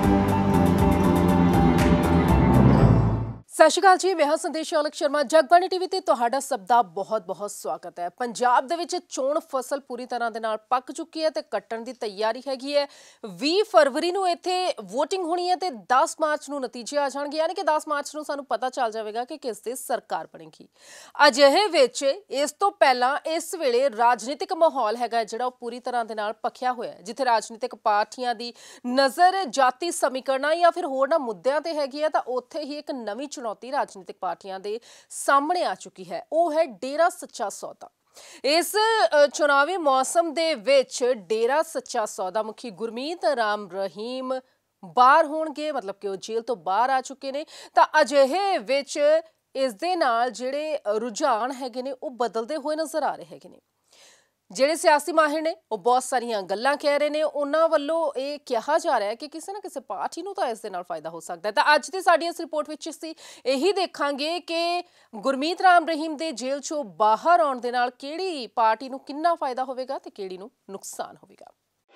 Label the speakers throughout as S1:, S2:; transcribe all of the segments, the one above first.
S1: सत श्री अकाल जी, मैं संदेश अलक शर्मा। जगबानी टीवी ते तुहाडा सब दा बहुत-बहुत स्वागत है। पंजाब दे विच चोण फसल पूरी तरह दे नाल पक चुकी है ते कट्टण दी तैयारी हैगी है। 20 फरवरी नूं इत्थे वोटिंग होनी है ते 10 मार्च नूं नतीजे आ जाणगे, यानी कि 10 मार्च नूं सानूं पता चल जाएगा कि किस दी सरकार बनेगी। अजिहे विच इस तो पहलां इस वेले राजनीतिक माहौल हैगा जिहड़ा पूरी तरह दे नाल पखिया होया है, जिथे राजनीतिक पार्टियां दी नज़र जाति समीकरणा या फिर होरना मुद्दिआं ते हैगी है, तां उत्थे ही एक नवीं राजनीतिक पार्टियां दे सामने आ चुकी है। वो है डेरा सच्चा सौदा। इस चुनावी मौसम दे विच डेरा सच्चा सौदा मुखी गुरमीत राम रहीम बाहर होणगे, मतलब कि वो जेल तो बाहर आ चुके ने। तां अजिहे विच इस दे नाल जिहड़े रुझान हैगे ने वो बदलते हुए नज़र आ रहे हैगे ने। ਜਿਹੜੇ सियासी माहिर ने वो बहुत सारियां गल्लां कह रहे ने, उन्हां वल्लों ये कहा जा रहा है कि किसी ना किसी पार्टी नूं तां इस दे नाल फायदा हो सकता है। तां अज दी साडी इस रिपोर्ट विच असीं यही देखांगे कि गुरमीत राम रहीम दे जेल चों बाहर आउण दे नाल किहड़ी पार्टी नूं किन्ना फायदा होवेगा ते किहड़ी नूं नुकसान होवेगा।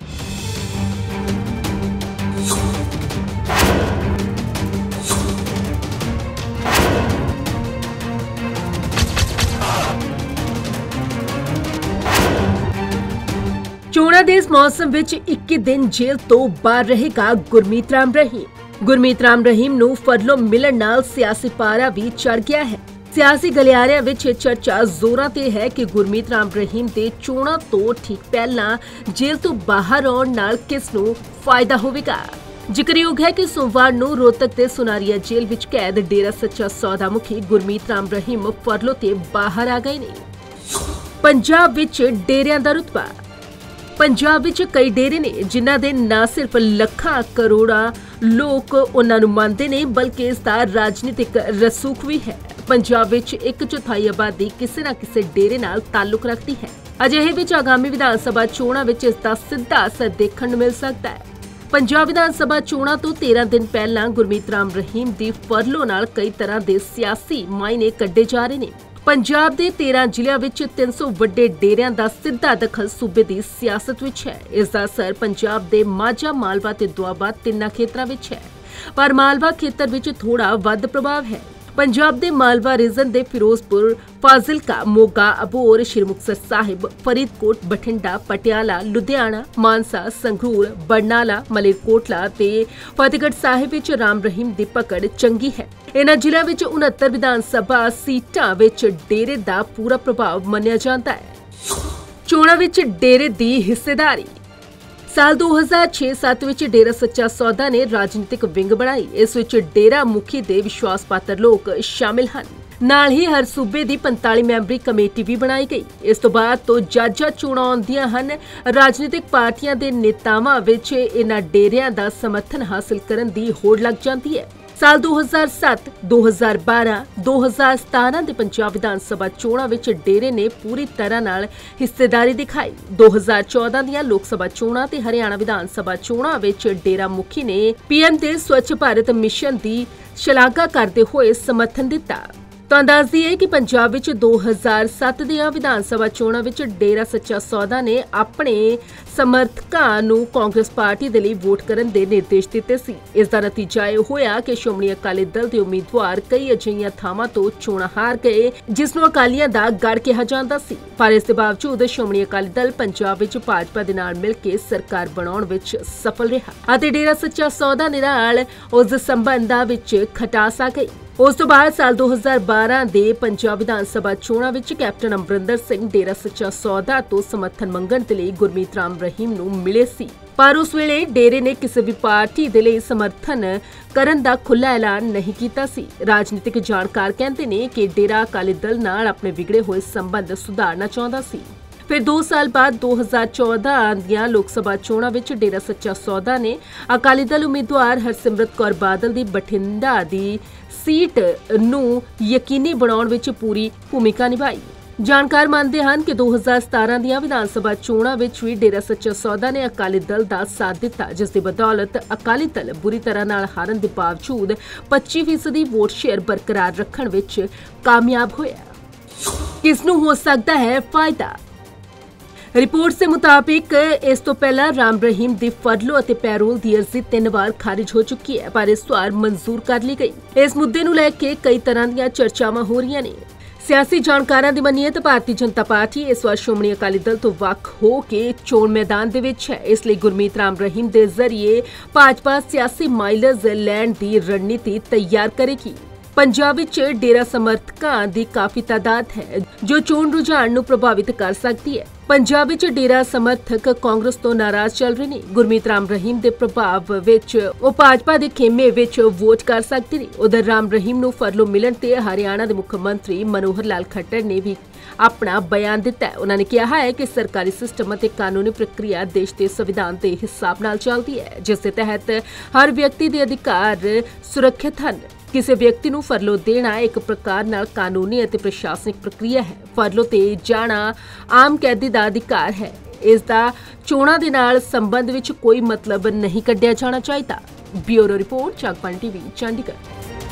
S1: चोणां दे इस मौसम विच 21 दिन जेल तो बाहर रहेगा गुरमीत राम रहीम। गुरमीत राम रहीम नूं फरलों मिलण नाल सियासी पारा भी चढ़ गया है। सियासी गलियारियां विच चर्चा जोरां ते है कि गुरमीत राम रहीम दे चोणां तो ठीक पहलां जेल तो बाहर आउण नाल किस नूं फायदा होवेगा। जिक्रयोग है कि सोमवार नूं रोहतक ते सुनारिया जेल विच कैद डेरा सच्चा सौदा मुखी गुरमीत राम रहीम फरलों ते बाहर आ गए ने। पंजाब विच डेरियां दा रुतबा। पंजाब विच कई डेरे ने जिन्हां दे ना सिर्फ लखां करोड़ां लोक उन्हां नूं मनदे ने, बल्कि इसदा राजनीतिक रसूख भी है। पंजाब विच 1/4 आबादी किसी ना किसी डेरे नाल ताल्लुक रखती है। अजिहे विच आगामी विधान सभा चोणां विच इसदा सीधा असर देखण नूं मिल सकदा है। पंजाब विधान सभा चोणां तो 13 दिन पहलां गुरमीत राम रहीम दी फरलो नाल कई तरह दे सियासी मायने कड्ढे जा रहे ने। पंजाब दे 13 ਜ਼ਿਲ੍ਹਿਆਂ ਵਿੱਚ 300 ਵੱਡੇ ਡੇਰਿਆਂ ਦਾ ਸਿੱਧਾ ਦਖਲ ਸੂਬੇ ਦੀ ਸਿਆਸਤ ਵਿੱਚ ਹੈ। ਇਸ ਦਾ ਅਸਰ ਪੰਜਾਬ ਦੇ ਮਾਝਾ, ਮਾਲਵਾ ਤੇ ਦੁਆਬਾ ਤਿੰਨਾਂ ਖੇਤਰਾਂ ਵਿੱਚ ਹੈ, ਪਰ ਮਾਲਵਾ ਖੇਤਰ ਵਿੱਚ ਥੋੜਾ ਵੱਧ ਪ੍ਰਭਾਵ ਹੈ। पंजाब दे मालवा रीजन दे फिरोजपुर, फाजिलका, मोगा, अबोर, श्री मुक्तसर साहिब, फरीदकोट, बठिंडा, पटियाला, लुधियाना, मानसा, संगरूर, बरनाला, मलेरकोटला ते फतेहगढ़ साहिब विच राम रहीम दी पकड़ चंगी है। इन्हां जिल੍ਹਿਆਂ विच 69 विधान सभा सीटां विच डेरे दा पूरा प्रभाव मन्निया जांदा है। चोणां विच डेरे दी हिस्सेदारी। साल 2006-7 विच डेरा सच्चा सौदा ने राजनीतिक विंग बनाई। इस विच डेरा मुखी दे विश्वास पात्र लोग शामिल हन। नाल ही हर सूबे दी 45 मैंबरी कमेटी भी बनाई गई। इस तो बाद तो जाजा चोणां आउंदियां हन। राजनीतिक पार्टियां दे नेतावां विच इन्हां डेरियां दा समर्थन हासिल करन दी होड़ लग जांदी है। साल 2007, 2012, 2017 ਦੇ पंजाब विधान सभा चोणां विच डेरे ने पूरी तरह नाल हिस्सेदारी दिखाई। 2014 ਦੀਆਂ लोक सभा चोणां ते हरियाणा विधान सभा चोणां विच डेरा मुखी ने पीएम ਦੇ स्वच्छ भारत मिशन ਦੀ ਸ਼ਲਾਘਾ ਕਰਦੇ ਹੋਏ समर्थन दिता। ਤਾਂ ਦੱਸ ਦਈਏ ਕਿ ਪੰਜਾਬ ਵਿੱਚ 2007 ਦੀਆਂ ਵਿਧਾਨ ਸਭਾ ਚੋਣਾਂ ਵਿੱਚ ਡੇਰਾ ਸੱਚਾ ਸੌਦਾ ਨੇ ਆਪਣੇ ਸਮਰਥਕਾਂ ਨੂੰ ਕਾਂਗਰਸ ਪਾਰਟੀ ਦੇ ਲਈ ਵੋਟ ਕਰਨ ਦੇ ਨਿਰਦੇਸ਼ ਦਿੱਤੇ ਸੀ। ਇਸ ਦਾ ਨਤੀਜਾ ਇਹ ਹੋਇਆ ਕਿ ਸ਼੍ਰੋਮਣੀ ਅਕਾਲੀ ਦਲ ਦੇ ਉਮੀਦਵਾਰ ਕਈ ਅਜਿਹੀਆਂ ਥਾਵਾਂ ਤੋਂ ਚੋਣਾਂ ਹਾਰ ਗਏ ਜਿਸ ਨੂੰ ਅਕਾਲੀਆਂ ਦਾ ਗੜ ਕਿਹਾ ਜਾਂਦਾ ਸੀ। ਪਰ ਇਸ ਦੇ ਬਾਵਜੂਦ ਸ਼੍ਰੋਮਣੀ ਅਕਾਲੀ ਦਲ ਪੰਜਾਬ ਵਿੱਚ ਭਾਜਪਾ ਦੇ ਨਾਲ ਮਿਲ ਕੇ ਸਰਕਾਰ ਬਣਾਉਣ ਵਿੱਚ ਸਫਲ ਰਿਹਾ ਅਤੇ ਡੇਰਾ ਸੱਚਾ ਸੌਦਾ ਦੇ ਨਾਲ ਉਸ ਦੇ ਸੰਬੰਧਾਂ ਵਿੱਚ ਖਟਾਸ ਆ ਗਈ। ਉਸ ਤੋਂ ਬਾਅਦ ਸਾਲ 2012 ਦੇ ਪੰਜਾਬ ਵਿਧਾਨ ਸਭਾ ਚੋਣਾਂ ਵਿੱਚ ਕੈਪਟਨ ਅਮਰਿੰਦਰ ਸਿੰਘ ਡੇਰਾ ਸੱਚਾ ਸੌਦਾ ਤੋਂ ਸਮਰਥਨ ਮੰਗਣ ਦੇ ਲਈ ਗੁਰਮੀਤ ਰਾਮ ਰਹੀਮ ਨੂੰ ਮਿਲੇ ਸੀ। ਪਰ ਉਸ ਵੇਲੇ ਡੇਰੇ ਨੇ ਕਿਸੇ ਵੀ ਪਾਰਟੀ ਦੇ ਲਈ ਸਮਰਥਨ ਕਰਨ ਦਾ ਖੁੱਲ੍ਹਾ ਐਲਾਨ ਨਹੀਂ ਕੀਤਾ ਸੀ। ਰਾਜਨੀਤਿਕ ਜਾਣਕਾਰ ਕਹਿੰਦੇ ਨੇ ਕਿ ਡੇਰਾ ਅਕਾਲੀ ਦਲ ਨਾਲ ਆਪਣੇ ਵਿਗੜੇ ਹੋਏ ਸੰਬੰਧ ਸੁਧਾਰਨਾ ਚਾਹੁੰਦਾ ਸੀ। ਫਿਰ 2 ਸਾਲ ਬਾਅਦ 2014 ਦੀਆਂ ਲੋਕ ਸਭਾ ਚੋਣਾਂ ਵਿੱਚ ਡੇਰਾ ਸੱਚਾ ਸੌਦਾ ਨੇ ਅਕਾਲੀ ਦਲ ਉਮੀਦਵਾਰ ਹਰਸਿਮਰਤ ਕੌਰ ਬਾਦਲ ਦੀ ਬਠਿੰਡਾ ਦੀ ਸੀਟ ਨੂੰ ਯਕੀਨੀ ਬਣਾਉਣ ਵਿੱਚ ਪੂਰੀ ਭੂਮਿਕਾ ਨਿਭਾਈ। ਜਾਣਕਾਰ ਮੰਨਦੇ ਹਨ ਕਿ 2017 ਦੀਆਂ ਵਿਧਾਨ ਸਭਾ ਚੋਣਾਂ ਵਿੱਚ ਵੀ ਡੇਰਾ ਸੱਚਾ ਸੌਦਾ ਨੇ ਅਕਾਲੀ ਦਲ ਦਾ ਸਾਥ ਦਿੱਤਾ, ਜਿਸ ਦੀ ਬਦੌਲਤ ਅਕਾਲੀ ਦਲ ਬੁਰੀ ਤਰ੍ਹਾਂ ਨਾਲ ਹਾਰਨ ਦੇ ਬਾਵਜੂਦ 25% ਵੋਟ ਸ਼ੇਅਰ ਬਰਕਰਾਰ ਰੱਖਣ ਵਿੱਚ ਕਾਮਯਾਬ ਹੋਇਆ। ਕਿਸ ਨੂੰ ਹੋ ਸਕਦਾ ਹੈ ਫਾਇਦਾ? रिपोर्ट से मुताबिक इस तो पहला राम रहीम दी फरलो ਅਤੇ ਪੈਰੋਲ ਦੀ ਅਰਜ਼ੀ 3 ਵਾਰ ਖਾरिज ਹੋ ਚੁੱਕੀ ਹੈ, ਪਰ ਇਸ ਵਾਰ ਮਨਜ਼ੂਰ ਕਰ ਲਈ ਗਈ। ਇਸ ਮੁੱਦੇ ਨੂੰ ਲੈ ਕੇ ਕਈ ਤਰ੍ਹਾਂ ਦੀਆਂ ਚਰਚਾਵਾਂ ਹੋ ਰਹੀਆਂ ਨੇ। सियासी जानकारां दी मन्नीए तां भारतीय जनता पार्टी इस वार श्रोमणी अकाली दल तो वख हो के चोण मैदान दे विच है। इसलिए गुरमीत राम रहीम दे जरिए भाजपा सियासी माइलेज लैण दी रणनीति तैयार करेगी। पंजाब विच डेरा समर्थकां दी काफी तादाद है जो चोण रुझान नूं प्रभावित कर सकती है। पंजाब विच डेरा समर्थक कांग्रेस तो नाराज चल रहे ने। गुरमीत राम रहीम दे प्रभाव विच वो भाजपा दे खेमे विच वोट कर सकते ने। उधर राम रहीम नूं फरलो मिलण ते हरियाणा दे मुख मंत्री मनोहर लाल खट्टर ने भी अपना बयान दिता है। उन्होंने कहा है कि सरकारी सिस्टम ਅਤੇ कानूनी प्रक्रिया देश के संविधान के हिसाब नाल चलती है, जिस दे तहत हर व्यक्ति के अधिकार सुरक्षित हैं। किसी व्यक्ति ਨੂੰ फरलो देना एक प्रकार नाल कानूनी ਅਤੇ प्रशासनिक प्रक्रिया है। फरलो ते जाना आम कैदी ਦਾ अधिकार है। इस ਦਾ ਚੋਣਾਂ ਦੇ ਨਾਲ ਸੰਬੰਧ ਵਿੱਚ ਕੋਈ ਮਤਲਬ ਨਹੀਂ ਕੱਢਿਆ ਜਾਣਾ ਚਾਹੀਦਾ। Bureau report Jagbani TV Chandigarh.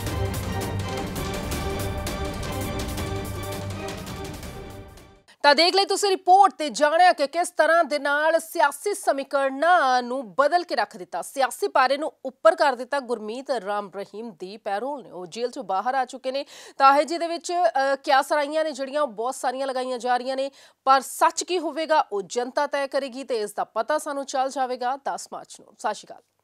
S1: ਤਾਂ ਦੇਖ ਲਈ ਤੁਸੀਂ ਰਿਪੋਰਟ ਤੇ ਜਾਣਿਆ ਕਿ ਕਿਸ ਤਰ੍ਹਾਂ ਦੇ ਨਾਲ ਸਿਆਸੀ ਸਮੀਕਰਨਾਂ ਨੂੰ ਬਦਲ ਕੇ ਰੱਖ ਦਿੱਤਾ, ਸਿਆਸੀ ਪਾਰੇ ਨੂੰ ਉੱਪਰ ਕਰ ਦਿੱਤਾ। ਗੁਰਮੀਤ ਰਾਮ ਰਹੀਮ ਦੀ ਪੈਰੋਲ ਨੇ ਉਹ ਜੇਲ੍ਹ ਚੋਂ ਬਾਹਰ ਆ ਚੁੱਕੇ ਨੇ। ਤਾਂ ਇਹ ਜਿਹਦੇ ਵਿੱਚ ਕਿਆ ਸਰਾਈਆਂ ਨੇ ਜਿਹੜੀਆਂ ਉਹ ਬਹੁਤ ਸਾਰੀਆਂ ਲਗਾਈਆਂ ਜਾ ਰਹੀਆਂ ਨੇ, ਪਰ ਸੱਚ ਕੀ ਹੋਵੇਗਾ ਉਹ ਜਨਤਾ ਤੈਅ ਕਰੇਗੀ ਤੇ ਇਸ ਦਾ ਪਤਾ ਸਾਨੂੰ ਚੱਲ ਜਾਵੇਗਾ 10 ਮਾਰਚ ਨੂੰ। ਸਤਿ ਸ਼੍ਰੀ ਅਕਾਲ।